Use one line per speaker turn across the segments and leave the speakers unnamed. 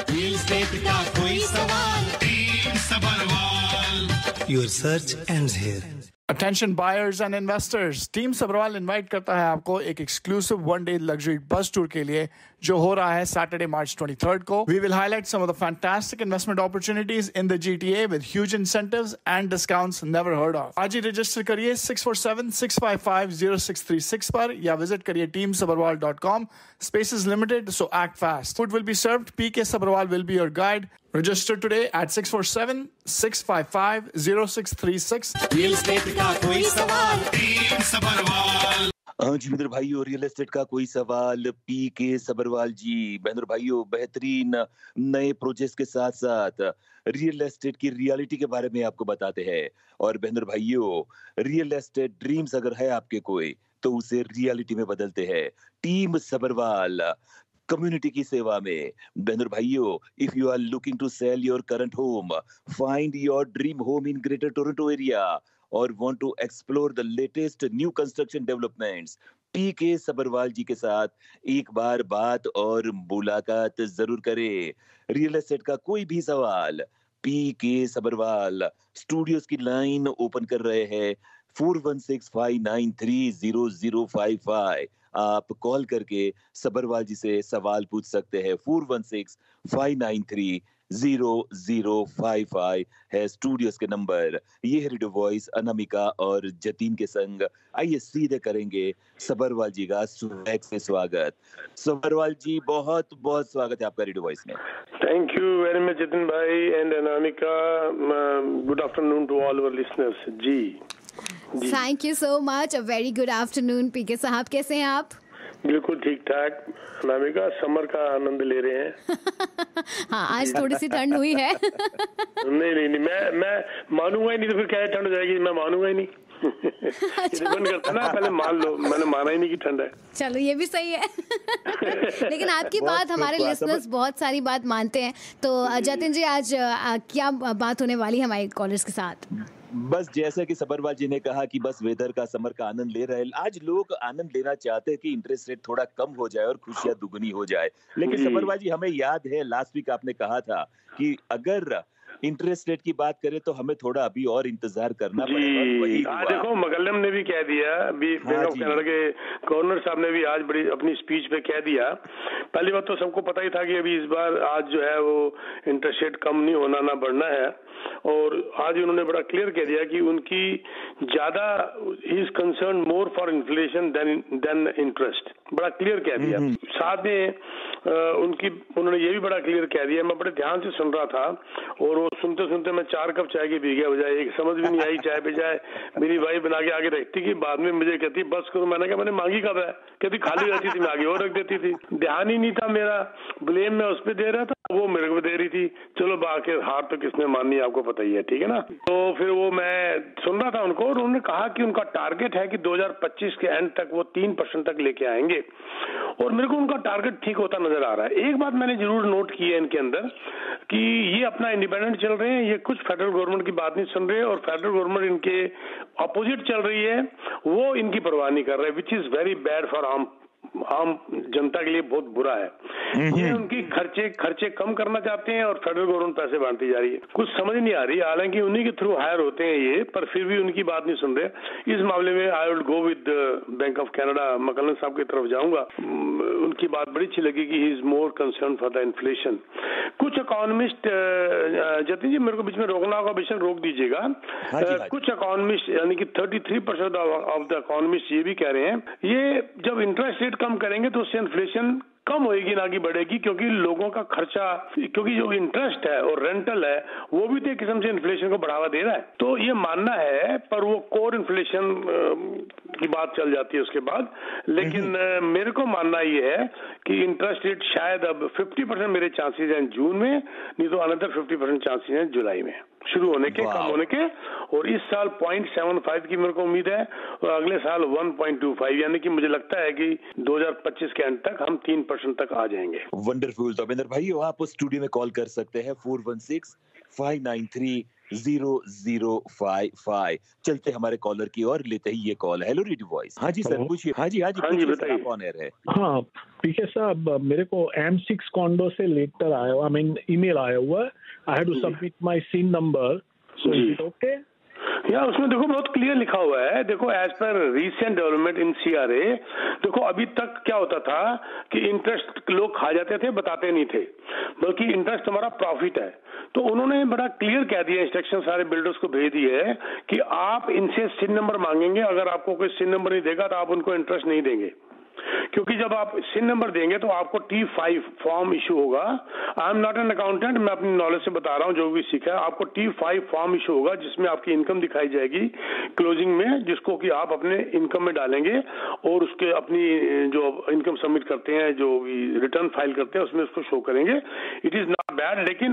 Real estate का कोई सवाल, team Sabharwal.
Your search ends here.
Attention buyers and investors, team Sabharwal invite करता है आपको एक exclusive one day luxury bus tour के लिए जो हो रहा है सैटरडे मार्च 23rd को. We will highlight some of the fantastic investment opportunities in the GTA with huge incentives and discounts never heard of. आज ही रजिस्टर करिए 647-655-0636 पर या विजिट करिए teamsabarwal.com. Spaces limited, so act fast. Food will be served. PK Sabharwal will be your guide. Register today at 647-655-0636.
Real estate का कोई सवाल, team Sabharwal.
जी मित्र भाइयों, real estate का कोई सवाल, पीके सबरवाल जी। बहनों भाइयों, बेहतरीन नए प्रोजेक्ट्स के साथ साथ रियल एस्टेट की रियलिटी के बारे में आपको बताते हैं। और बहनों भाइयों, रियल एस्टेट ड्रीम्स अगर है आपके कोई तो उसे रियलिटी में बदलते हैं टीम सबरवाल कम्युनिटी की सेवा में। बहनों भाइयों, if you are looking to sell your current home, find your dream home in Greater Toronto Area और want to explore the latest new construction developments, PK Sabharwal ji के साथ एक बार बात और मुलाकात जरूर करें। रियल एस्टेट का कोई भी सवाल, पीके सबरवाल स्टूडियोज की लाइन ओपन कर रहे हैं 4165930055। आप कॉल करके सबरवाल जी से सवाल पूछ सकते हैं। 4165930055 है स्टूडियोज के नंबर। ये है रेडियो वॉइस अनामिका और जतीन के संग। आइए सीधे करेंगे सबरवाल जी का स्वैग से स्वागत। सबरवाल जी, बहुत बहुत स्वागत है आपका रेडियो वॉइस में।
Thank you very much, Jatin bhai and Anamika. Good afternoon to all our listeners. जी।
Thank you so much. A very good afternoon PK साहब, कैसे हैं आप?
बिल्कुल ठीक ठाक। अनामिका, समर का आनंद ले रहे हैं।
हाँ, आज थोड़ी सी ठंड हुई है।
नहीं, मैं मानूंगा ही नहीं तो फिर क्या ठंड हो जाएगी, मैं मानूंगा ही नहीं। डिपेंड करता ना, पहले मान लो। मैंने माना ही नहीं कि ठंड है।
चलो, ये भी सही है। लेकिन आपकी बात हमारे लिसनर्स बहुत सारी बात मानते हैं। तो जतिन जी, आज क्या बात होने वाली है हमारे कॉलर्स के साथ?
बस जैसा कि सबरवाल जी ने कहा कि बस वेदर का, समर का आनंद ले रहे हैं। आज लोग आनंद लेना चाहते हैं कि इंटरेस्ट रेट थोड़ा कम हो जाए और खुशियां दुगनी हो जाए। लेकिन सबरवाल जी, हमें याद है लास्ट वीक आपने कहा था कि अगर इंटरेस्ट रेट की बात करें तो हमें थोड़ा अभी और इंतजार करना पड़ेगा। वही
देखो, मगलम ने भी कह दिया, अभी बैंक ऑफ कनाडा के गवर्नर साहब ने भी आज बड़ी अपनी स्पीच पे कह दिया। पहली बात तो सबको पता ही था कि अभी इस बार आज जो है वो इंटरेस्ट रेट कम नहीं होना, ना बढ़ना है। और आज उन्होंने बड़ा क्लियर कह दिया कि उनकी ज्यादा he is concern more for inflation than interest. बड़ा क्लियर कह दिया। साथ में उन्होंने ये भी बड़ा क्लियर कह दिया। मैं बड़े ध्यान से सुन रहा था और वो सुनते सुनते मैं 4 कप चाय के पी गया बजाय एक। समझ भी नहीं आई चाय पे चाय मेरी वाइफ बना के आगे रखती कि बाद में मुझे कहती बस करो। मैंने कहा मैंने मांगी कब है? कहती खाली रहती थी, मैं आगे और रख देती थी। ध्यान ही नहीं था मेरा, ब्लेम मैं उस पर दे रहा था, वो मेरे को दे रही थी। चलो, बाकी हार तो किसने माननी आपको पता ही है, ठीक है ना। तो फिर वो मैं सुन रहा था उनको और उन्होंने कहा कि उनका टारगेट है कि 2025 के एंड तक वो 3% तक लेके आएंगे। और मेरे को उनका टारगेट ठीक होता नजर आ रहा है। एक बात मैंने जरूर नोट की है इनके अंदर कि ये अपना इंडिपेंडेंट चल रहे हैं, ये कुछ फेडरल गवर्नमेंट की बात नहीं सुन रहे और फेडरल गवर्नमेंट इनके अपोजिट चल रही है, वो इनकी परवाह नहीं कर रहे, which is very bad for आम जनता के लिए बहुत बुरा है। ये उनकी खर्चे कम करना चाहते हैं और फेडरल गवर्नमेंट पैसे बांटती जा रही है। कुछ समझ नहीं आ रही, हालांकि उन्हीं के थ्रू हायर होते हैं ये, पर फिर भी उनकी बात नहीं सुन रहे। इस मामले में I will go with Bank of Canada, Macklem साहब की तरफ जाऊंगा। उनकी बात बड़ी अच्छी लगी कि he is more concern for the inflation. कुछ इकोनॉमिस्ट, जतिन जी मेरे को बीच में रोकना होगा, बेशक रोक दीजिएगा। कुछ इकोनॉमिस्ट यानी कि 33% ऑफ द इकोनॉमिस्ट ये भी कह रहे हैं ये जब इंटरेस्ट रेट कम करेंगे तो उससे इन्फ्लेशन कम होएगी ना कि बढ़ेगी, क्योंकि लोगों का खर्चा, क्योंकि जो इंटरेस्ट है और रेंटल है वो भी तो एक किस्म से इन्फ्लेशन को बढ़ावा दे रहा है। तो ये मानना है, पर वो कोर इन्फ्लेशन की बात चल जाती है उसके बाद। लेकिन मेरे को मानना ये है कि इंटरेस्ट रेट शायद अब 50% मेरे चांसेस हैं जून में, नहीं तो अनदर 50% चांसेस हैं जुलाई में शुरू होने के, कम होने के। और इस साल 0.75 की मेरे को उम्मीद है और अगले साल 1.25, यानी कि मुझे लगता है कि 2025 के एंड तक हम 3% तक आ जाएंगे।
वंडरफुल। तो अभिंदर भाई, आप स्टूडियो में कॉल कर सकते हैं 416-593 0055। चलते हमारे कॉलर की ओर, लेते ही ये कॉल। Hello Radio voice. हाँ जी सर,
हेलो।
पूछिए। हाँ जी
बताइए।
पूछिए, कौन एयर है?
हाँ पीके साहब, मेरे को M6 कॉन्डो से लेटर आया, आई मीन ईमेल आया हुआ है। I have to submit my SIN number, so is it okay?
या उसमें देखो बहुत क्लियर लिखा हुआ है। देखो as per recent development in CRA, देखो अभी तक क्या होता था कि इंटरेस्ट लोग खा जाते थे, बताते नहीं थे, बल्कि इंटरेस्ट हमारा प्रॉफिट है। तो उन्होंने बड़ा क्लियर कह दिया, इंस्ट्रक्शन सारे बिल्डर्स को भेज दिए है कि आप इनसे सिन नंबर मांगेंगे, अगर आपको कोई सिन नंबर नहीं देगा तो आप उनको इंटरेस्ट नहीं देंगे। क्योंकि जब आप सिन नंबर देंगे तो आपको T5 फॉर्म इशू होगा। I am not an accountant, मैं अपनी नॉलेज से बता रहा हूँ, जो भी सीखा है। आपको T5 फॉर्म इशू होगा जिसमें आपकी इनकम दिखाई जाएगी क्लोजिंग में, जिसको कि आप अपने इनकम में डालेंगे और उसके अपनी जो इनकम सबमिट करते हैं, जो रिटर्न फाइल करते हैं, उसमें उसको शो करेंगे। इट इज नॉट बैड, लेकिन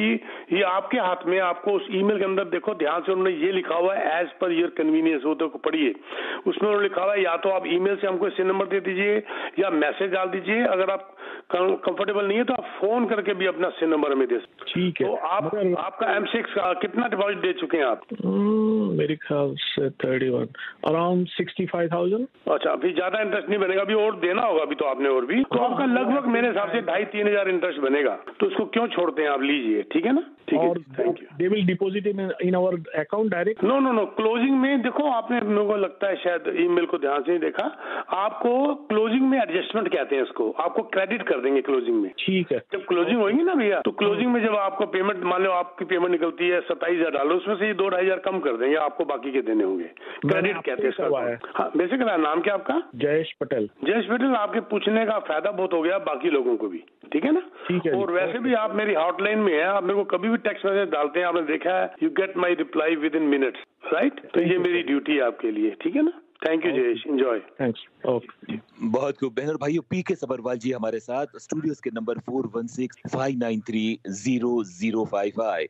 ये आपके हाथ में। आपको उस ईमेल के अंदर देखो ध्यान से, उन्होंने ये लिखा हुआ है एज पर योर कन्वीनियंस, वो तो पढ़िए। उसमें उन्होंने लिखा हुआ है या तो आप ईमेल से हमको सिन नंबर दे दीजिए या मैसेज डाल दीजिए। अगर आप कंफर्टेबल नहीं है तो आप फोन करके भी अपना सिन नंबर हमें दे सकते।
ठीक है।
तो आपका M6 का कितना डिपॉजिट दे चुके हैं आप?
मेरे ख्याल से 31, अराउंड 65,000।
अच्छा, अभी ज्यादा इंटरेस्ट नहीं बनेगा, अभी और देना होगा अभी तो आपने, और भी तो आपका लगभग मेरे हिसाब से 2,500-3 हजार इंटरेस्ट बनेगा। तो उसको क्यों छोड़ते हैं आप, लीजिए। ठीक है ना? ठीक है, thank you.
They will deposit in our account direct?
No, closing में देखो, आपने, मेरे को लगता है शायद ईमेल को ध्यान से नहीं देखा। आपको क्लोजिंग में एडजस्टमेंट कहते हैं इसको, आपको क्रेडिट कर देंगे क्लोजिंग में।
ठीक है।
जब क्लोजिंग होगी ना भैया, तो क्लोजिंग में जब आपको पेमेंट, मान लो आपकी पेमेंट निकलती है $27,000, उसमें से ये $2,500 कम कर देंगे, आपको बाकी के देने होंगे। क्रेडिट कहते हैं इसका। हाँ, बेसिक नाम क्या आपका?
जयेश पटेल।
जयेश पटेल, आपके पूछने का फायदा बहुत हो गया बाकी लोगों को भी। ठीक है ना?
ठीक है।
और वैसे भी आप मेरी हॉटलाइन में है, आप मेरे को कभी भी टेक्स्ट मैसेज डालते हैं, आपने देखा है, you get my reply within minutes, right? तो ये मेरी ड्यूटी है आपके लिए। ठीक है ना? Thank you Jayesh, enjoy.
Thanks. Okay.
बहुत खूब। बहन और भाइयों, पीके सबरवाल जी हमारे साथ स्टूडियोज के नंबर 4165930055,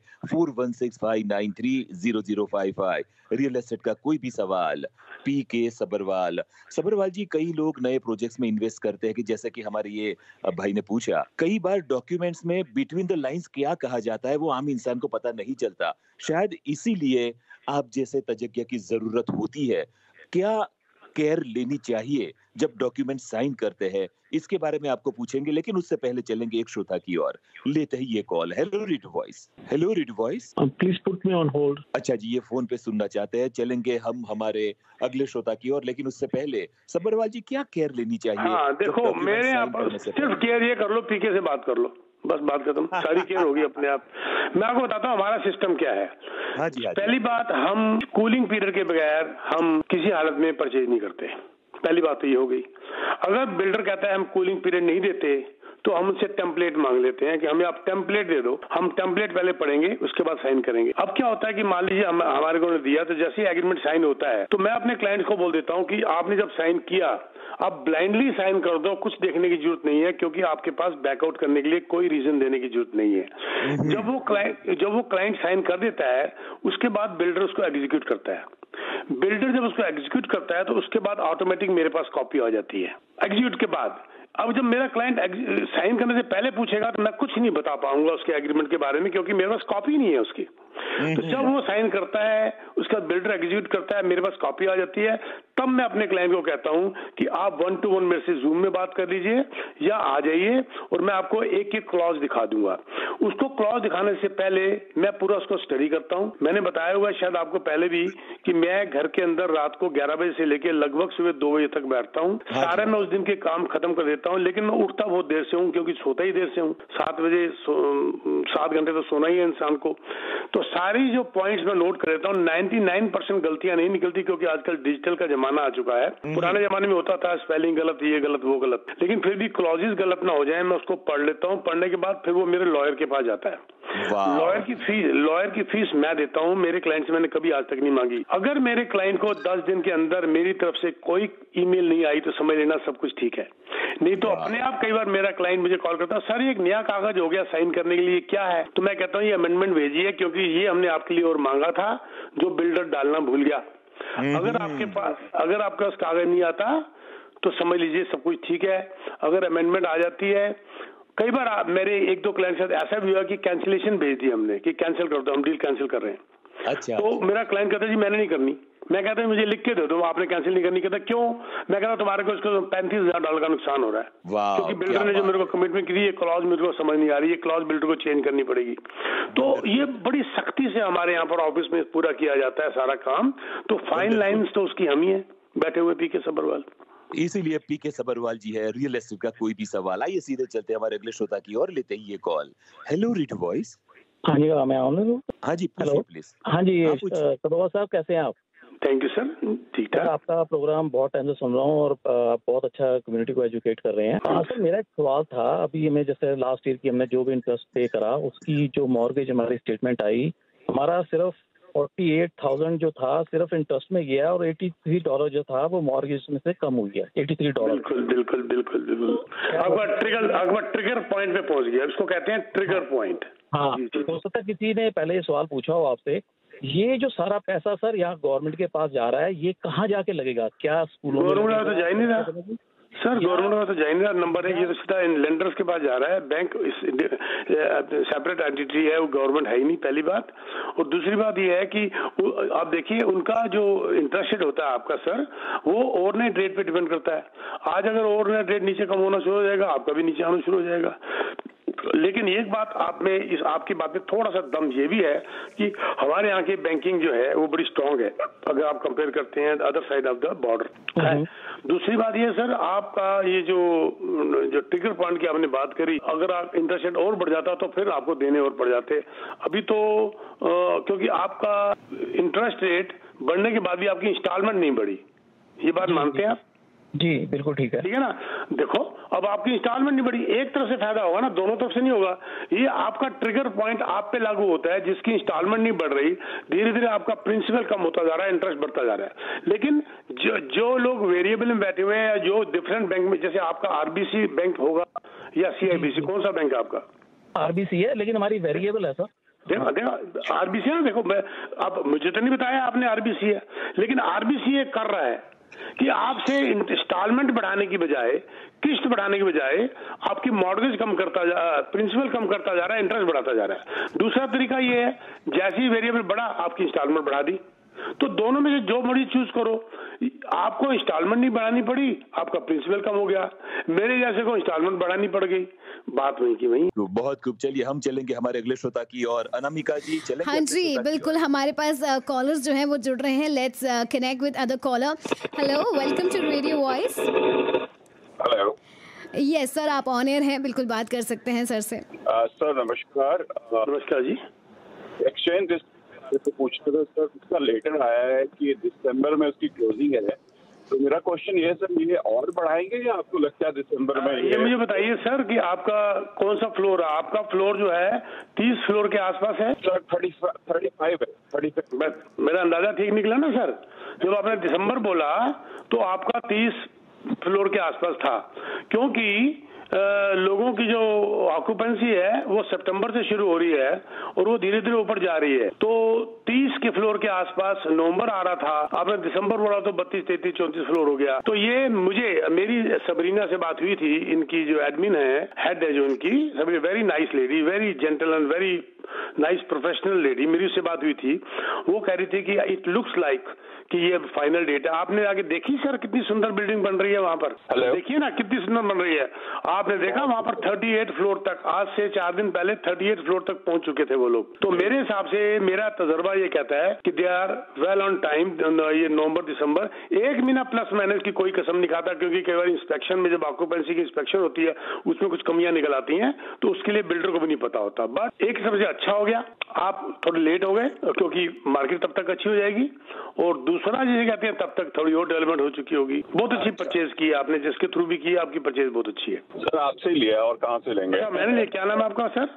4165930055। रियल एस्टेट का कोई भी सवाल, पीके सबरवाल। सबरवाल जी, कई लोग नए प्रोजेक्ट्स में इन्वेस्ट करते हैं कि जैसे कि हमारे ये भाई ने पूछा, कई बार डॉक्यूमेंट्स में बिटवीन द लाइंस क्या कहा जाता है वो आम इंसान को पता नहीं चलता। शायद इसीलिए आप जैसे तज्ञ की जरूरत होती है। क्या केयर लेनी चाहिए जब डॉक्यूमेंट साइन करते हैं, इसके बारे में आपको पूछेंगे, लेकिन उससे पहले चलेंगे एक श्रोता की ओर। लेते ही ये call. Hello Radio Voice. Hello Radio Voice.
Please put me on hold.
अच्छा जी, ये फोन पे सुनना चाहते हैं। चलेंगे हम हमारे अगले श्रोता की ओर, लेकिन उससे पहले सबरवाल जी, क्या केयर लेनी चाहिए?
हाँ, देखो मेरे यहाँ पर सिर्फ केयर ये कर लो, पीके से बात कर लो, बस बात खत्म, सारी केयर होगी अपने आप। मैं आपको बताता हूँ हमारा सिस्टम क्या है।
हाँ जी।
पहली बात, हम कूलिंग पीरियड के बगैर हम किसी हालत में परचेज नहीं करते। पहली बात तो ये हो गई। अगर बिल्डर कहता है हम कूलिंग पीरियड नहीं देते, तो हम उनसे टेम्पलेट मांग लेते हैं कि हमें आप टेम्पलेट दे दो। हम टेम्पलेट पहले पढ़ेंगे, उसके बाद साइन करेंगे। अब क्या होता है कि मान लीजिए हमारे को दिया, तो जैसे ही एग्रीमेंट साइन होता है तो मैं अपने क्लाइंट को बोल देता हूँ कि आपने जब साइन किया, आप ब्लाइंडली साइन कर दो, कुछ देखने की जरूरत नहीं है, क्योंकि आपके पास बैकआउट करने के लिए कोई रीजन देने की जरूरत नहीं है। जब वो क्लाइंट साइन कर देता है, उसके बाद बिल्डर उसको एग्जीक्यूट करता है। बिल्डर जब उसको एग्जीक्यूट करता है तो उसके बाद ऑटोमेटिक मेरे पास कॉपी आ जाती है एग्जीक्यूट के बाद। अब जब मेरा क्लाइंट साइन करने से पहले पूछेगा तो मैं कुछ नहीं बता पाऊंगा उसके एग्रीमेंट के बारे में, क्योंकि मेरे पास कॉपी नहीं है उसकी। तो जब वो साइन करता है, उसका बिल्डर एग्जीक्यूट करता है, मेरे पास कॉपी आ जाती है, तब मैं अपने क्लाइंट को कहता हूं कि आप 1-to-1 मेरे से जूम में बात कर लीजिए या आ जाइए, और मैं आपको एक एक क्लॉज दिखा दूंगा। उसको क्लॉज दिखाने से पहले मैं पूरा उसको स्टडी करता हूं। मैंने बताया हुआ शायद आपको पहले भी कि मैं घर के अंदर रात को 11 बजे से लेकर लगभग सुबह 2 बजे तक बैठता हूं। सारे मैं उस दिन के काम खत्म कर देता हूं, लेकिन मैं उठता बहुत देर से हूं, क्योंकि सोता ही देर से हूं। 7 बजे 7 घंटे तो सोना ही है इंसान को। तो सारी जो पॉइंट्स मैं नोट कर देता हूँ। 99% गलतियां नहीं निकलती, क्योंकि आजकल डिजिटल का जमाना आ चुका है। पुराने जमाने में होता था स्पेलिंग गलत, ये गलत, वो गलत, लेकिन फिर भी क्लॉजेस गलत ना हो जाए, मैं उसको पढ़ लेता हूँ। पढ़ने के बाद फिर वो मेरे लॉयर के पास जाता है। लॉयर की फीस मैं देता हूँ। मेरे क्लाइंट से मैंने कभी आज तक नहीं मांगी। अगर मेरे क्लाइंट को 10 दिन के अंदर मेरी तरफ से कोई ईमेल नहीं आई तो समझ लेना सब कुछ ठीक है। नहीं तो अपने आप कई बार मेरा क्लाइंट मुझे कॉल करता है, सर एक नया कागज हो गया साइन करने के लिए, क्या है? तो मैं कहता हूँ ये अमेंडमेंट भेजिए, क्योंकि ये हमने आपके लिए और मांगा था, जो बिल्डर डालना भूल गया। अगर आपके पास कागज नहीं आता तो समझ लीजिए सब कुछ ठीक है। अगर अमेंडमेंट आ जाती है कई बार मेरे एक दो क्लाइंट के साथ ऐसा भी हुआ कि कैंसिलेशन भेज दी हमने कि कैंसिल कर दो, हम डील कैंसिल कर रहे हैं।
अच्छा।
तो मेरा क्लाइंट कहता है जी मैंने नहीं करनी। मैं कहता हूँ मुझे लिख के दे दो, आपने कैंसिल नहीं करनी। कहता क्यों? मैं कहता तुम्हारे को इसको $35,000 का नुकसान हो रहा है, क्योंकि बिल्डर ने जो मेरे को कमिटमेंट की थी, ये क्लॉज मेरे को समझ नहीं आ रही, ये क्लॉज बिल्डर को चेंज करनी पड़ेगी। तो ये बड़ी सख्ती से हमारे यहाँ पर ऑफिस में पूरा किया जाता है सारा काम। तो फाइन लाइन्स तो उसकी हम ही है बैठे हुए पीके सबरवाल।
इसीलिए पीके सबरवाल जी है। रियल एस्टेट का कोई भी सवाल, आइए सीधे चलते हैं हमारे अगले श्रोता की और लेते हैं ये कॉल। Hello Radio voice.
हाँ जी, मैं ऑन हूँ।
हाँ जी, पूछिए प्लीज।
हाँ जी, सबरवाल साहब कैसे हैं आप?
थैंक यू सर, ठीक ठाक।
आपका प्रोग्राम बहुत टाइम से सुन रहा हूँ और आप बहुत अच्छा कम्युनिटी को एजुकेट कर रहे हैं। सर मेरा एक सवाल था, अभी हमें जैसे लास्ट ईयर की हमने जो भी इंटरेस्ट पे करा उसकी जो मॉर्गेज हमारी स्टेटमेंट आई, हमारा सिर्फ 48,000 जो था सिर्फ इंटरेस्ट में गया और $83 जो था वो मॉर्गेज में से कम हो गया, $83।
बिल्कुल बिल्कुल बिल्कुल बिल्कुल। अकबर ट्रिगर पॉइंट पे पहुंच गया, इसको कहते हैं ट्रिगर पॉइंट।
हाँ, हो सकता है किसी ने पहले ये सवाल पूछा हो आपसे, ये जो सारा पैसा सर यहाँ गवर्नमेंट के पास जा रहा है, ये कहाँ जाके लगेगा? क्या स्कूलों में?
गवर्नमेंट तो जा ही नहीं रहा सर, गवर्नमेंट में तो जा ही नहीं रहा। नंबर एक, ये तो सीधा इन लेंडर्स के पास जा रहा है। बैंक सेपरेट एंटिटी है, वो गवर्नमेंट है ही नहीं, पहली बात। और दूसरी बात ये है कि आप देखिए उनका जो इंटरेस्ट रेट होता है आपका सर, वो ओवरनाइट रेट पे डिपेंड करता है। आज अगर ओवरनाइट रेट नीचे कम होना शुरू हो जाएगा, आपका भी नीचे आना शुरू हो जाएगा। लेकिन एक बात आप में इस आपकी बात में थोड़ा सा दम ये भी है कि हमारे यहाँ की बैंकिंग जो है वो बड़ी स्ट्रांग है अगर आप कंपेयर करते हैं other side of the border है। दूसरी बात ये सर, आपका ये जो ट्रिगर पॉइंट की आपने बात करी, अगर आप इंटरेस्ट रेट और बढ़ जाता तो फिर आपको देने और पड़ जाते। अभी तो क्योंकि आपका इंटरेस्ट रेट बढ़ने के बाद भी आपकी इंस्टॉलमेंट नहीं बढ़ी, ये बात मानते हैं आप?
जी बिल्कुल ठीक है
ना। देखो अब आपकी इंस्टॉलमेंट नहीं बढ़ी, एक तरफ से फायदा होगा ना, दोनों तरफ से नहीं होगा। ये आपका ट्रिगर पॉइंट आप पे लागू होता है, जिसकी इंस्टॉलमेंट नहीं बढ़ रही, धीरे धीरे आपका प्रिंसिपल कम होता जा रहा है, इंटरेस्ट बढ़ता जा रहा है। लेकिन जो लोग वेरिएबल में बैठे हुए हैं, जो डिफरेंट बैंक में, जैसे आपका आरबीसी बैंक होगा या सीआईबीसी, कौन सा बैंक है आपका?
आरबीसी है, लेकिन हमारी वेरिएबल है सर।
देखो आरबीसी है, देखो मैं अब मुझे तो नहीं बताया आपने आरबीसी है, लेकिन आरबीसी ये कर रहा है कि आपसे इंस्टॉलमेंट बढ़ाने की बजाय, किस्त बढ़ाने की बजाय आपकी मॉर्गेज कम करता प्रिंसिपल कम करता जा रहा है, इंटरेस्ट बढ़ाता जा रहा है। दूसरा तरीका ये है, जैसे ही वेरिएबल बढ़ा आपकी इंस्टॉलमेंट बढ़ा दी। तो दोनों में से जो मर्जी चूज करो, आपको इंस्टॉलमेंट नहीं बढ़ानी पड़ी, आपका प्रिंसिपल कम हो गया। मेरे जैसे को इंस्टॉलमेंट बढ़ानी पड़ गई, बात वही की वही।
बहुत खूब, चलिए हम चलेंगे हमारे अगले श्रोता की और अनामिका जी चलेंगे।
हाँ जी बिल्कुल, हमारे पास कॉलर्स जो हैं वो जुड़ रहे हैं। Let's connect with other caller. Hello, welcome to Radio Voice.
Hello.
Yes sir, आप ऑन एयर हैं, बिल्कुल बात कर सकते हैं सर से।
सर नमस्कार।
नमस्कार जी।
एक्सचेंज तो पूछते थे सर, उसका लेटर आया है कि दिसंबर में उसकी क्लोजिंग है, तो मेरा क्वेश्चन ये है सर, ये और बढ़ाएंगे या आपको लगता है दिसंबर में?
ये मुझे बताइए सर कि आपका कौन सा फ्लोर है? आपका फ्लोर जो है 30 फ्लोर के आसपास है
सर? 35 है। 35।
मेरा अंदाजा ठीक निकला ना सर? जब आपने दिसंबर बोला तो आपका 30 फ्लोर के आसपास था, क्योंकि लोगों की जो ऑक्यूपेंसी है वो सितंबर से शुरू हो रही है और वो धीरे धीरे ऊपर जा रही है। तो 30 के फ्लोर के आसपास नवंबर आ रहा था, आपने दिसंबर बोला तो 32, 33, 34 फ्लोर हो गया। तो ये मेरी सबरीना से बात हुई थी, इनकी जो एडमिन है, हेड है जो इनकी, very nice lady, very gentle and very nice professional lady, मेरी उससे बात हुई थी। वो कह रही थी कि इट लुक्स लाइक कि ये फाइनल डेट है। आपने आगे देखी सर कितनी सुंदर बिल्डिंग बन रही है वहां पर? देखिए ना कितनी सुंदर बन रही है। आपने देखा वहां पर 38 फ्लोर तक, आज से 4 दिन पहले 38 फ्लोर तक पहुंच चुके थे वो लोग। तो मेरे हिसाब से मेरा तजर्बा ये कहता है कि they are well on time. ये नवंबर दिसंबर 1 महीना प्लस माइनस की कोई कसम नहीं खाता, क्योंकि कई बार इंस्पेक्शन में जब ऑक्यूपेंसी की इंस्पेक्शन होती है उसमें कुछ कमियां निकल आती हैं, तो उसके लिए बिल्डर को भी नहीं पता होता। बट एक सबसे अच्छा हो गया, आप थोड़े लेट हो गए क्योंकि मार्केट तब तक अच्छी हो जाएगी, और दूसरा जिसे कहते हैं तब तक थोड़ी और डेवलपमेंट हो चुकी होगी। बहुत अच्छी परचेज की आपने, जिसके थ्रू भी की, आपकी परचेज बहुत अच्छी है
सर। आपसे ही लिया और कहाँ से लेंगे?
अच्छा, मैंने लिया। क्या नाम है आपका सर?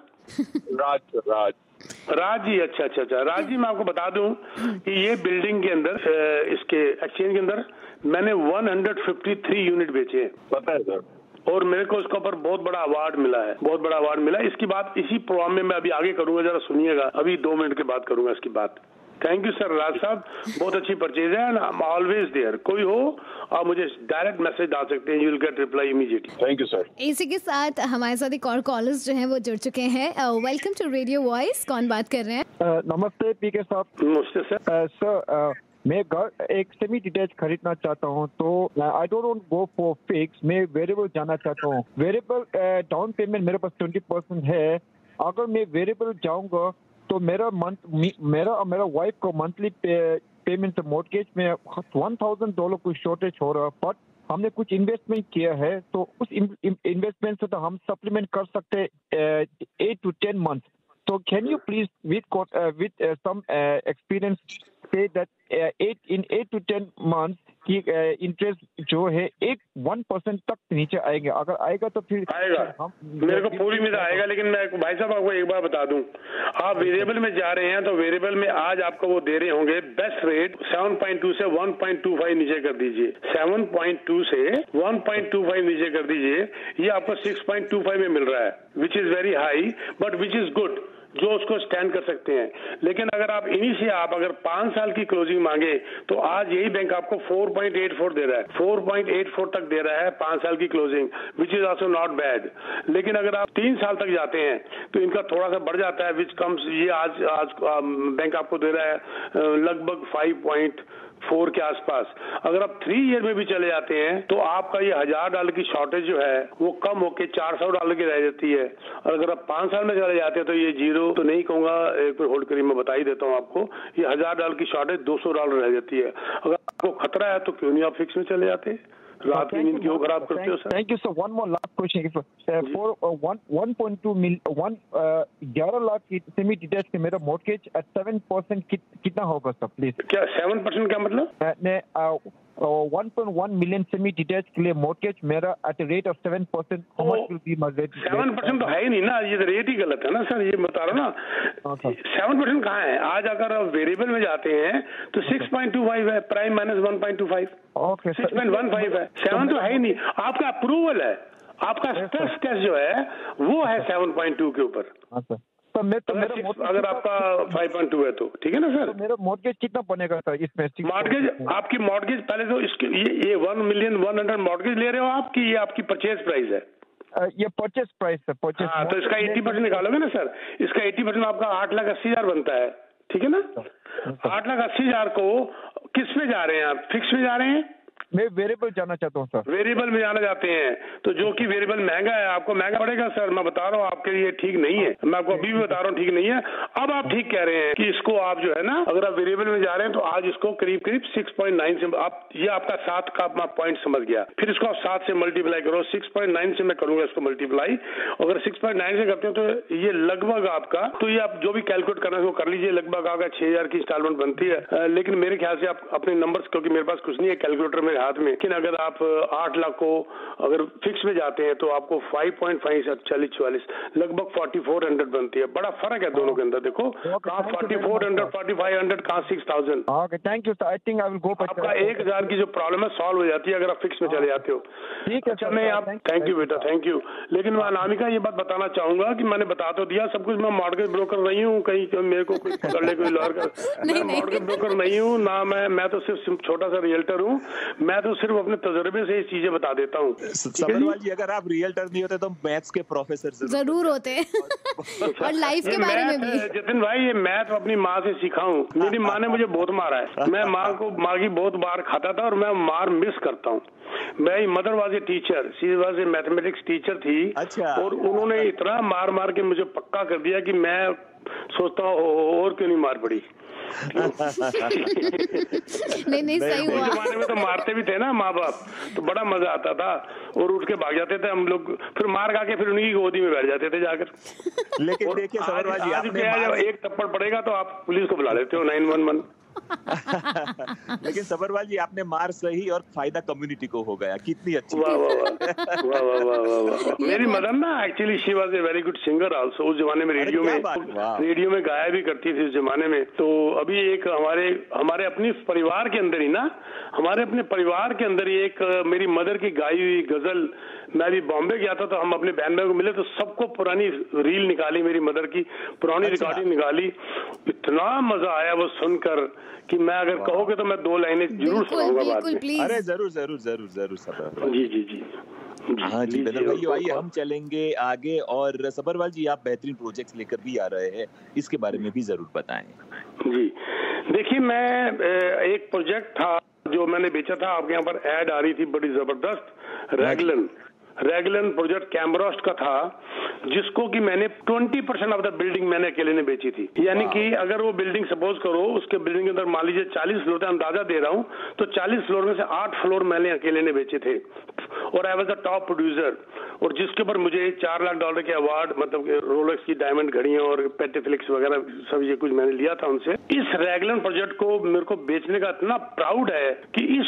राज जी। अच्छा। राज जी, मैं आपको बता दूं कि ये बिल्डिंग के अंदर, इसके एक्सचेंज के अंदर मैंने 153 यूनिट बेचे हैं।
पता है सर।
और मेरे को उसके ऊपर बहुत बड़ा अवार्ड मिला है, बहुत बड़ा अवार्ड मिला है। इसकी बात इसी प्रोग्राम में मैं अभी आगे करूंगा, जरा सुनिएगा, अभी 2 मिनट के बाद करूंगा इसकी बात। थैंक यू सर राज साहब, बहुत अच्छी परचेज है, आई एम ऑलवेज देयर। कोई हो आप मुझे डायरेक्ट मैसेज डाल सकते हैं, you will get reply immediately.
Thank you sir.
इसी के साथ हमारे साथ एक और कॉलर्स जो हैं वो जुड़ चुके हैं। वेलकम टू रेडियो वॉइस, कौन बात कर रहे हैं?
नमस्ते पीके साहब।
नमस्ते सर।
सर मैं घर एक सेमी डिटैच खरीदना चाहता हूँ, तो I don't want go for fix, मैं वेरिएबल जाना चाहता हूँ। वेरिएबल डाउन पेमेंट मेरे पास 20% है। अगर मैं वेरिएबल जाऊँगा तो मेरा वाइफ को मंथली पेमेंट मॉर्गेज में $1,000 कोई शॉर्टेज हो रहा है, बट हमने कुछ इन्वेस्टमेंट किया है, तो उस इन्वेस्टमेंट से तो हम सप्लीमेंट कर सकते हैं 8 to 10 months। So can you please, with some experience, say that 8 to 10 months की इंटरेस्ट जो है 1% तक नीचे आएंगे? अगर आएगा तो फिर
आएगा, मेरे को पूरी उम्मीद आएगा। लेकिन मैं भाई साहब आपको एक बार बता दूं, आप वेरिएबल में जा रहे हैं तो वेरिएबल में आज आपको वो दे रहे होंगे बेस्ट रेट 7.2 से 1.25 नीचे कर दीजिए, 7.2 से 1.25 नीचे कर दीजिए, ये आपको 6.25 में मिल रहा है, which is very high but which is good, जो उसको स्टैंड कर सकते हैं। लेकिन अगर आप इन्हीं से आप अगर 5 साल की क्लोजिंग मांगे तो आज यही बैंक आपको 4.84 दे रहा है, 4.84 तक दे रहा है 5 साल की closing, which is also not bad. लेकिन अगर आप 3 साल तक जाते हैं तो इनका थोड़ा सा बढ़ जाता है, विच कम्स, ये आज बैंक आपको दे रहा है लगभग 5.4 के आसपास। अगर आप 3 ईयर में भी चले जाते हैं तो आपका ये $1,000 की शॉर्टेज जो है वो कम होके $400 की रह जाती है। और अगर आप 5 साल में चले जाते हैं तो ये जीरो तो नहीं कहूंगा, एक बार होल्ड करिए मैं बता ही देता हूँ आपको, ये $1,000 की शॉर्टेज $200 रह जाती है। अगर आपको खतरा है तो क्यों नहीं आप फिक्स में चले जाते हैं? रात की नींद क्यों खराब करते हो sir?
Thank you sir. One more last question, for 1.2 million 11 lakh की सेमी डिटैच के मेरा मॉर्गेज 7% कितना होगा सर प्लीज?
क्या 7% क्या मतलब?
1.1 मिलियन सेमी डिटैच के लिए मॉर्गेज मेरा at the rate of 7%, how much will be my rate?
7% तो है ही नहीं ना, ये तो रेट ही गलत है ना सर, ये बता रहा ना। 7% कहाँ है? आज अगर आप वेरिएबल में जाते हैं तो 6.25 है, प्राइम माइनस 1.25, 6.15 है, 7 तो है ही नहीं। आपका अप्रूवल है, आपका स्ट्रेस टेस्ट जो है वो है 7.2 के ऊपर। अगर आपका 5.2 है तो ठीक है ना सर।
तो मेरा मॉर्गेज कितना बनेगा सर इसमें?
मॉर्गेज, आपकी मॉर्गेज पहले तो इसके ये 1,100,000 मॉर्गेज ले रहे हो आप, कि ये आपकी परचेज प्राइस है?
ये परचेज प्राइस है, परचेज।
हाँ, तो इसका 80% निकालोगे ना सर, इसका 80% आपका 8,80,000 बनता है, ठीक है ना। 8,80,000 को किस में जा रहे हैं आप? फिक्स में जा रहे हैं?
मैं वेरिएबल जाना चाहता हूँ सर।
वेरिएबल में जाना चाहते हैं तो जो कि वेरिएबल महंगा है, आपको महंगा पड़ेगा सर, मैं बता रहा हूँ आपके लिए ठीक नहीं है, मैं आपको अभी भी बता रहा हूँ ठीक नहीं है। अब आप ठीक कह रहे हैं कि इसको आप जो है ना, अगर आप वेरिएबल में जा रहे हैं तो आज इसको करीब 6.9 से आप, ये आपका 7 का पॉइंट समझ गया, फिर इसको आप 7 से मल्टीप्लाई करो, 6.9 से मैं करूंगा इसको मल्टीप्लाई। अगर 6.9 से करते हो तो ये लगभग आपका, तो ये आप जो भी कैलकुलेट करना है वो कर लीजिए, लगभग आपका 6,000 की इंस्टॉलमेंट बनती है। लेकिन मेरे ख्याल से आप अपने नंबर्स, क्योंकि मेरे पास कुछ नहीं है कैलकुलेटर मेरे हाथ में, लेकिन अगर आप 8 लाख को अगर फिक्स में जाते हैं तो आपको 5.5 से 40-44 लगभग 4,400 बनती है। बड़ा फर्क है दोनों के अंदर। देखो कहाँ 4,400, 4,500, कहाँ 6,000।
Okay, thank you sir. I think I will go.
आपका 1,000 की जो प्रॉब्लम है सॉल्व हो जाती है अगर आप फिक्स में चले जाते हो।
ठीक है,
मैं आप थैंक यू बेटा, थैंक यू। लेकिन मैं अनामिका ये बात बताना चाहूंगा कि मैंने बता तो दिया सब कुछ, मैं मॉर्गेज ब्रोकर नहीं हूँ, कहीं मेरे को कुछ कर ले कोई लॉयर का, मैं मॉर्गेज ब्रोकर नहीं हूँ ना, मैं तो सिर्फ छोटा सा रियल्टर हूँ। मैं तो सिर्फ अपने तजुर्बे से ये चीजें बता देता हूँ।
सबरवाल जी, अगर आप रियल्टर नहीं होते तो मैथ्स के प्रोफेसर जरूर
होते और लाइफ के बारे में भी।
जतिन भाई, ये मैथ अपनी माँ से सीखा हूँ, मेरी माँ ने मुझे बहुत मारा है, मैं माँ की बहुत बार खाता था और मैं मार मिस करता हूँ। मेरी mother was a teacher, she was a mathematics teacher थी।
अच्छा।
और उन्होंने इतना मार के मुझे पक्का कर दिया कि मैं सोचता हूँ और क्यों नहीं मार पड़ी।
नहीं सही हुआ।
जमाने में तो मारते भी थे ना माँ बाप, तो बड़ा मजा आता था और उठ के भाग जाते थे हम लोग, फिर मार खा के फिर उन्हीं की गोदी में बैठ जाते थे जाकर।
लेकिन देखिए सबरवाल जी,
आज क्या है, जब एक थप्पड़ पड़ेगा तो आप पुलिस को बुला लेते हो, 911।
लेकिन सबरवाल जी आपने मार सही और फायदा कम्युनिटी को हो गया, कितनी अच्छी
वाह वाह वाह वाह वाह वाह। मेरी मदर ना actually she was a very good singer also. उस जमाने में रेडियो में गाया भी करती थी उस जमाने में। तो अभी एक हमारे अपनी परिवार के अंदर ही ना, हमारे अपने परिवार के अंदर ही एक मेरी मदर की गाई हुई गजल, मैं अभी बॉम्बे गया था तो हम अपने बहन भाई को मिले तो सबको पुरानी रील निकाली, मेरी मदर की पुरानी रिकॉर्डिंग निकाली। इतना मजा आया वो सुनकर कि मैं अगर कहोगे तो मैं 2 लाइनें जरूर सुनाऊंगा बाद में।
अरे जरूर जरूर जरूर जरूर सबरवाल
जी जी जी।
हाँ जी बेदर भाई, आइए हम चलेंगे आगे। और सबरवाल जी आप बेहतरीन प्रोजेक्ट्स लेकर भी आ रहे हैं, इसके बारे में भी जरूर बताएं।
जी देखिए, मैं एक प्रोजेक्ट था जो मैंने बेचा था, आपके यहाँ पर ऐड आ रही थी बड़ी जबरदस्त, रेगलन प्रोजेक्ट कैमरोस्ट का था, जिसको कि मैंने 20% ऑफ द बिल्डिंग मैंने अकेले ने बेची थी। यानी कि अगर वो बिल्डिंग सपोज करो उसके बिल्डिंग के अंदर मान लीजिए 40 फ्लोर थे, अंदाजा दे रहा हूँ, तो 40 फ्लोर में से 8 फ्लोर मैंने अकेले ने बेचे थे। और I was the top producer, और जिसके ऊपर मुझे $4 लाख के अवार्ड, मतलब रोलेक्स की डायमंड घड़ियां और पेटिफ्लिक्स वगैरह सब ये कुछ मैंने लिया था उनसे। इस रेगलन प्रोजेक्ट को मेरे को बेचने का इतना प्राउड है कि इस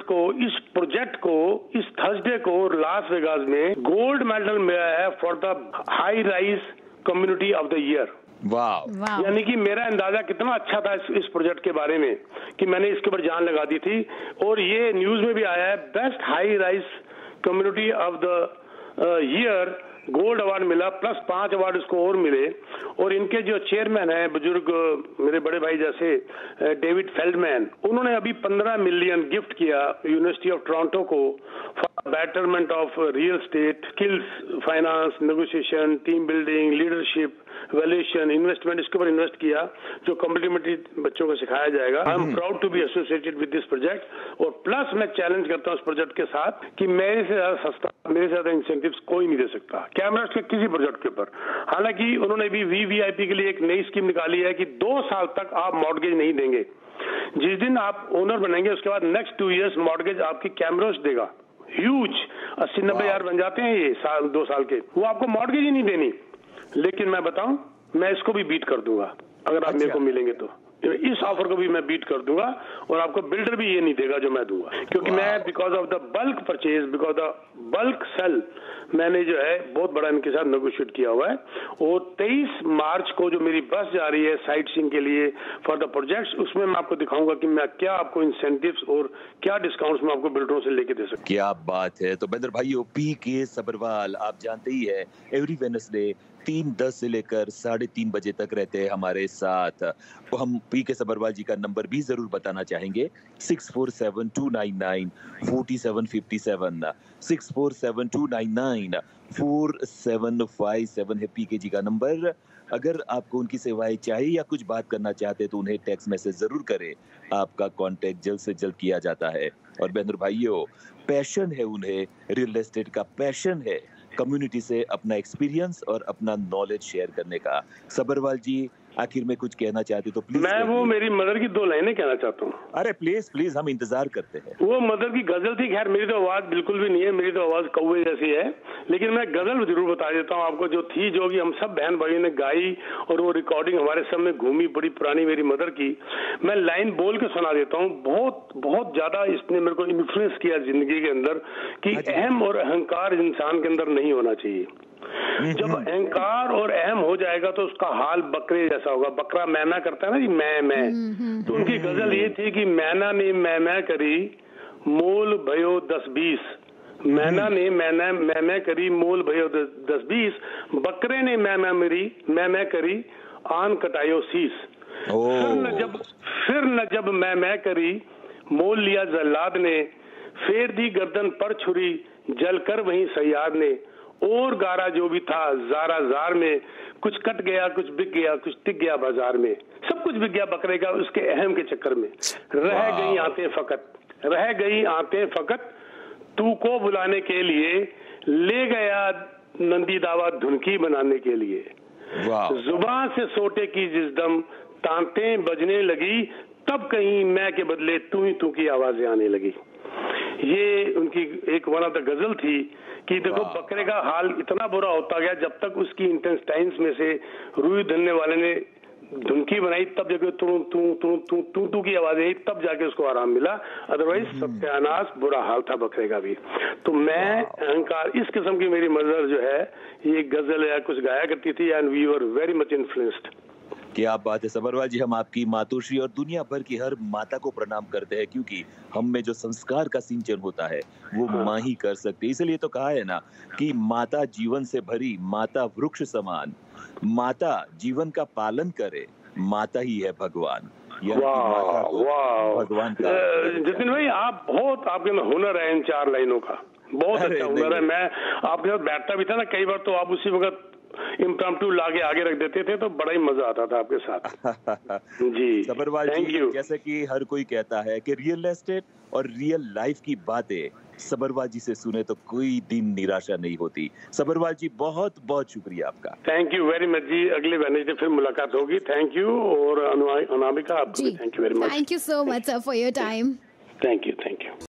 प्रोजेक्ट को इस थर्सडे को लास वेगास में गोल्ड मेडल मिला है for the high rise community of the year.
वाह।
यानी कि मेरा अंदाजा कितना अच्छा था इस प्रोजेक्ट के बारे में कि मैंने इसके ऊपर जान लगा दी थी। और ये न्यूज में भी आया है, best high rise community of the year gold award मिला, प्लस 5 अवार्ड इसको और मिले। और इनके जो चेयरमैन हैं बुजुर्ग मेरे बड़े भाई जैसे डेविड फेल्डमैन, उन्होंने अभी 15 मिलियन गिफ्ट किया यूनिवर्सिटी ऑफ टोरंटो को for betterment of real estate, skills, finance, negotiation, team building, leadership, valuation, investment, इसके ऊपर इन्वेस्ट किया जो कम्प्लीमेंट्री बच्चों को सिखाया जाएगा। I am proud to be associated with this project. और प्लस मैं चैलेंज करता हूँ इस प्रोजेक्ट के साथ कि मेरे से ज्यादा सस्ता, मेरे से ज्यादा इंसेंटिव्स कोई नहीं दे सकता कैमरा के किसी प्रोजेक्ट के ऊपर। हालांकि उन्होंने भी VVIP के लिए एक नई स्कीम निकाली है कि 2 साल तक आप मॉर्गेज नहीं देंगे। जिस दिन आप ओनर बनेंगे उसके बाद नेक्स्ट 2 इयर्स मॉर्गेज आपकी कैमरोस देगा। ह्यूज 80-90 हजार बन जाते हैं ये 2 साल के, वो आपको मॉर्गेज ही नहीं देनी। लेकिन मैं बताऊं, मैं इसको भी बीट कर दूंगा अगर आप मेरे को मिलेंगे तो। इस ऑफर को भी मैं बीट कर दूंगा और आपको बिल्डर भी ये नहीं देगा जो मैं दूंगा, क्योंकि मैं because of the bulk purchase, because the bulk sale, मैंने जो है बहुत बड़ा इनके साथ नेगोशिएट किया हुआ है। और 23 मार्च को जो मेरी बस जा रही है साइट सीइंग के लिए फॉर द प्रोजेक्ट्स, उसमें मैं आपको दिखाऊंगा कि मैं क्या आपको इंसेंटिव्स और क्या डिस्काउंट्स मैं आपको बिल्डरों से लेके दे सकता हूं।
क्या बात है। तो बेंदर भाइयों, PK सबरवाल आप जानते ही है एवरी वेडनेसडे 3:10 से लेकर 3:30 बजे तक रहते हैं हमारे साथ। तो हम PK सबरवाल जी का नंबर भी जरूर बताना चाहेंगे, 6472994757 6472994757 है PK जी का नंबर। अगर आपको उनकी सेवाएं चाहिए या कुछ बात करना चाहते हैं तो उन्हें टेक्स्ट मैसेज जरूर करें, आपका कांटेक्ट जल्द से जल्द किया जाता है। और बेंदर भाइयों, पैशन है उन्हें, रियल एस्टेट का पैशन है कम्युनिटी से अपना एक्सपीरियंस और अपना नॉलेज शेयर करने का। सबरवाल जी आखिर में कुछ कहना चाहते तो प्लीज।
मैं वो मेरी मदर की 2 लाइनें कहना चाहता हूँ।
अरे प्लीज प्लीज, हम इंतजार करते हैं।
वो मदर की गजल थी, खैर मेरी तो आवाज बिल्कुल भी नहीं है, मेरी तो आवाज कौवे जैसी है, लेकिन मैं गजल जरूर बता देता हूँ आपको जो थी, जो कि हम सब बहन भाइयों ने गाई और वो रिकॉर्डिंग हमारे सब में घूमी, बड़ी पुरानी मेरी मदर की। मैं लाइन बोल के सुना देता हूँ। बहुत बहुत ज्यादा इसने मेरे को इन्फ्लुएंस किया जिंदगी के अंदर कि अहम और अहंकार इंसान के अंदर नहीं होना चाहिए। जब अहंकार और अहम हो जाएगा तो उसका हाल बकरे जैसा होगा। बकरा मैना करता है ना जी, मैं। तो उनकी गजल ये थी कि मैना ने मैं करी मोल भयो 10-20, मैना ने मैं करी मोल भयो 10-20, बकरे ने मैं करी आन कटायो शीस। फिर न जब मैं करी मोल लिया जल्लाद ने, फेर दी गर्दन पर छुरी जलकर वहीं सयाद ने। और गारा जो भी था ज़ारा ज़ार में, कुछ कट गया कुछ बिक गया कुछ टिक गया बाजार में, सब कुछ बिक गया बकरे का उसके अहम के चक्कर में। रह गई आते फकत तू को बुलाने के लिए, ले गया नंदी दावा धुनकी बनाने के लिए। जुबान से सोटे की जिस दम तांते बजने लगी, तब कहीं मैं के बदले तू की आवाजें आने लगी। ये उनकी एक वन ऑफ द गजल थी कि देखो बकरे का हाल इतना बुरा होता गया जब तक उसकी इंटेस्टाइन्स में से रुई धरने वाले ने धुनकी बनाई तब जाके तू की आवाज आई, तब जाके उसको आराम मिला, अदरवाइज सत्यानाश बुरा हाल था बकरे का भी। तो मैं अहंकार इस किस्म की मेरी मदर जो है ये गजल या कुछ गाया करती थी, and we were very much influenced.
क्या बात है सबरवाल जी, हम आपकी मातोश्री और दुनिया भर की हर माता को प्रणाम करते हैं, क्योंकि हम में जो संस्कार का सिंचन होता है वो माँ ही कर सकती है। इसलिए तो कहा है ना कि माता जीवन से भरी, माता वृक्ष समान, माता जीवन का पालन करे, माता ही है भगवान।
भगवान का जतिन भाई, आप बहुत, आपके में हुनर है इन 4 लाइनों का, बहुत अच्छा हुनर है। मैं आपके साथ बैठता भी था ना कई बार, तो आप उसी वक्त इम्प्रॉम्प्टू लाके आगे रख देते थे, तो बड़ा ही मजा आता था आपके साथ। जी
सबरवाल जी, जैसे कि हर कोई कहता है कि रियल एस्टेट और रियल लाइफ की बातें सबरवाल जी से सुने तो कोई दिन निराशा नहीं होती। सबरवाल जी बहुत बहुत शुक्रिया आपका।
थैंक यू वेरी मच जी, अगले वेडनेसडे फिर मुलाकात होगी। Thank you. और अनामिका आपको thank you very much.
Thank you so much for your time.
Thank you.